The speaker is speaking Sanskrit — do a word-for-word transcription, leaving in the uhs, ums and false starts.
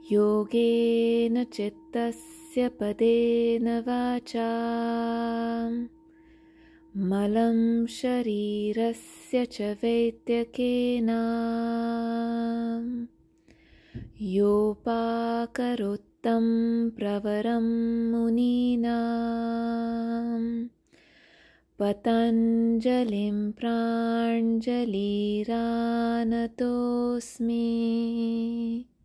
योगेन चित्तस्य पदेन वाचा मलं शरीरस्य च वैद्यकेन योपाकरोत्तं प्रवरं मुनीनां पतञ्जलिं प्राञ्जलिरानतोऽस्मि।